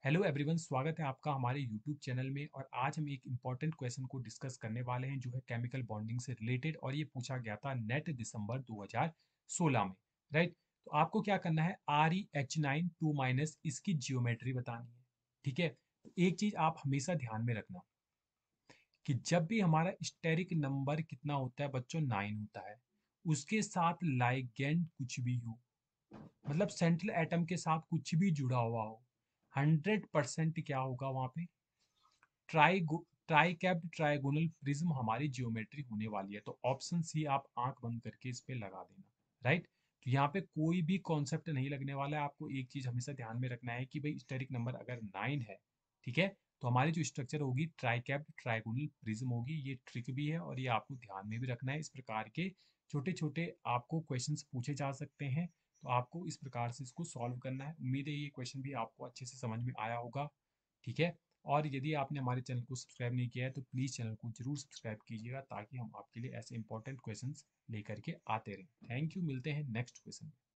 Hello everyone, स्वागत है आपका हमारे यूट्यूब चैनल में। और आज हम एक इम्पॉर्टेंट क्वेश्चन को डिस्कस करने वाले हैं जो है केमिकल बॉन्डिंग से रिलेटेड, और ये पूछा गया था नेट दिसंबर 2016 में। राइट। तो आपको क्या करना है, ReH9 2 माइनस इसकी जियोमेट्री बतानी है। ठीक है। तो एक चीज आप हमेशा ध्यान में रखना कि जब भी हमारा स्टेरिक नंबर कितना होता है बच्चों, 9 होता है, उसके साथ लाइगेंड कुछ भी हो, मतलब सेंट्रल एटम के साथ कुछ भी जुड़ा हुआ हो, 100% क्या होगा वहां पे, tri tricapped trigonal prism हमारी जियोमेट्री होने वाली है। तो ऑप्शन सी आप आंख बंद करके इस पे लगा देना। राइट। तो यहाँ पे कोई भी कॉन्सेप्ट नहीं लगने वाला है। आपको एक चीज हमेशा ध्यान में रखना है कि भाई स्टेरिक नंबर अगर 9 है, ठीक है, तो हमारी जो स्ट्रक्चर होगी ट्राई कैप्ड ट्राइगोनल प्रिज्म होगी। ये ट्रिक भी है और ये आपको ध्यान में भी रखना है। इस प्रकार के छोटे छोटे आपको क्वेश्चंस पूछे जा सकते हैं, तो आपको इस प्रकार से इसको सॉल्व करना है। उम्मीद है ये क्वेश्चन भी आपको अच्छे से समझ में आया होगा। ठीक है। और यदि आपने हमारे चैनल को सब्सक्राइब नहीं किया है तो प्लीज़ चैनल को जरूर सब्सक्राइब कीजिएगा, ताकि हम आपके लिए ऐसे इंपॉर्टेंट क्वेश्चंस लेकर के आते रहें। थैंक यू, मिलते हैं नेक्स्ट क्वेश्चन में।